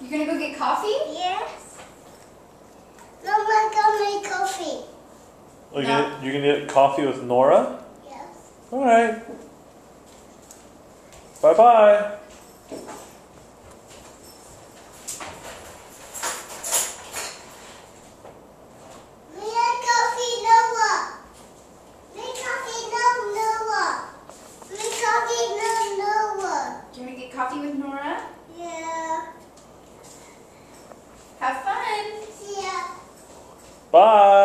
You gonna go get coffee? Yes. Mama, go make coffee. Oh, you're gonna get coffee with Nora? Yes. All right. Bye-bye. Make coffee, Noah. Make coffee, Noah. Make coffee, Noah. You gonna get coffee with Nora? Yeah. Have fun. See ya. Bye.